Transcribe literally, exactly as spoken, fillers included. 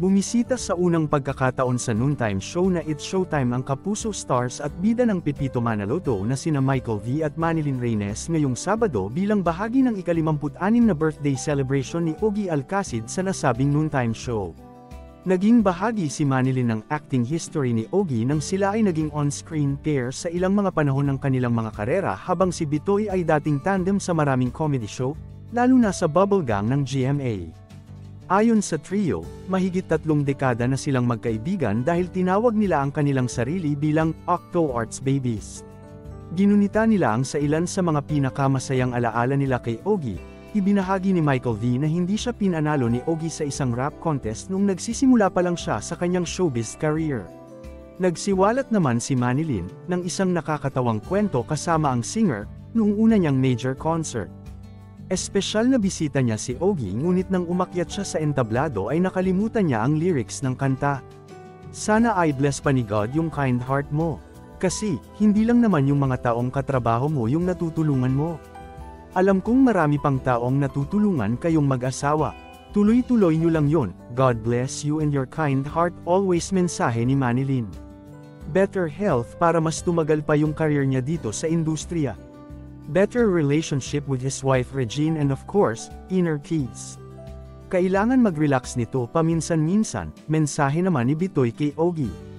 Bumisita sa unang pagkakataon sa noontime show na It's Showtime ang kapuso stars at bida ng Pepito Manaloto na sina Michael V at Manilyn Reynes ngayong Sabado bilang bahagi ng ikalimamput-anim na birthday celebration ni Ogie Alcacid sa nasabing noontime show. Naging bahagi si Manilyn ng acting history ni Ogie nang sila ay naging on-screen pair sa ilang mga panahon ng kanilang mga karera habang si Bitoy ay dating tandem sa maraming comedy show, lalo na sa Bubble Gang ng G M A. Ayon sa trio, mahigit tatlong dekada na silang magkaibigan dahil tinawag nila ang kanilang sarili bilang Octo Arts Babies. Ginunita nila ang sa ilan sa mga pinakamasayang alaala nila kay Ogie. Ibinahagi ni Michael V na hindi siya pinanalo ni Ogie sa isang rap contest nung nagsisimula pa lang siya sa kanyang showbiz career. Nagsiwalat naman si Manilyn ng isang nakakatawang kwento kasama ang singer noong una niyang major concert. Espesyal na bisita niya si Ogie ngunit nang umakyat siya sa entablado ay nakalimutan niya ang lyrics ng kanta. Sana ay bless pa ni God yung kind heart mo. Kasi, hindi lang naman yung mga taong katrabaho mo yung natutulungan mo. Alam kong marami pang taong natutulungan kayong mag-asawa. Tuloy-tuloy nyo lang yon. God bless you and your kind heart always, mensahe ni Manilyn. Better health para mas tumagal pa yung career niya dito sa industriya. Better relationship with his wife Regine and of course, inner peace. Kailangan mag-relax nito paminsan-minsan, mensahe naman ni Bitoy kay Ogie.